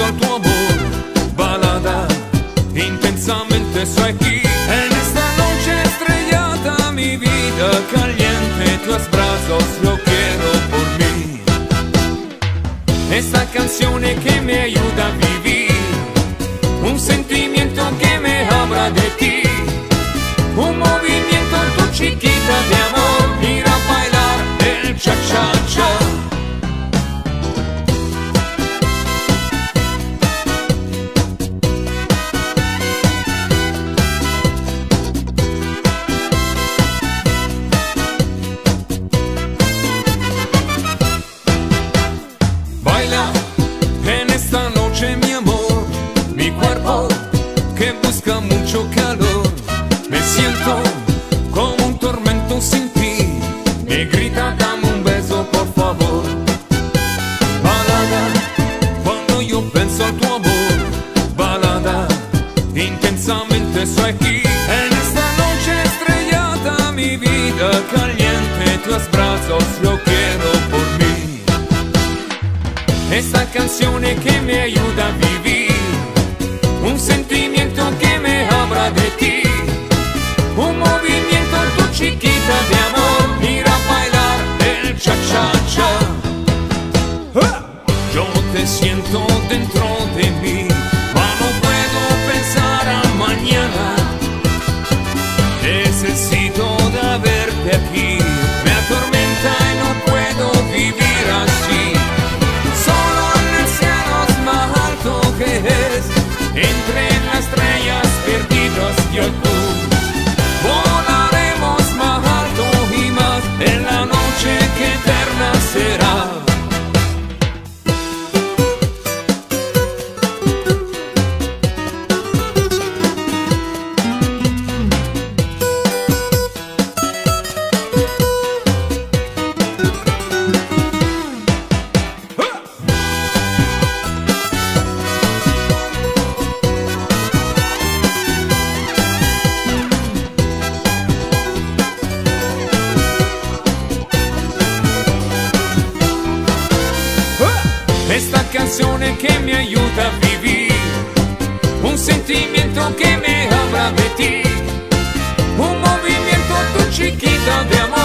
penso al tuo amor, balada, intensamente soy aquí. En esta noche estrellada, mi vida caliente, tus brazos yo quiero por mí. Esta canción que me ayuda a vivir, un sentimiento que me habla de ti, un movimiento tu chiquita de amor, mira bailar el cha-cha-cha. Baila en esta noche mi amor, mi cuerpo que busca mucho calor. Me siento como un tormento sin ti, me grita dame un beso por favor. Balada, cuando yo pienso en tu amor, balada, intensamente soy aquí. En esta noche estrellada, mi vida caliente, tus brazos yo quiero por mí. Esta canción que me ayuda a vivir, un sentimiento que me habla de ti, un movimiento tu chiquita de amor, mira bailar el cha-cha-cha. Yo te siento dentro de mí, mas no puedo pensar a mañana. Necesito de verte aquí, me atormenta y no puedo vivir así. Solo en el cielo más alto que es, entre las estrellas perdidas yo y tú, volaremos más alto y más en la noche que eterna será. Esta canción que me ayuda a vivir, un sentimiento que me habla de ti, un movimiento tu chiquita de amor.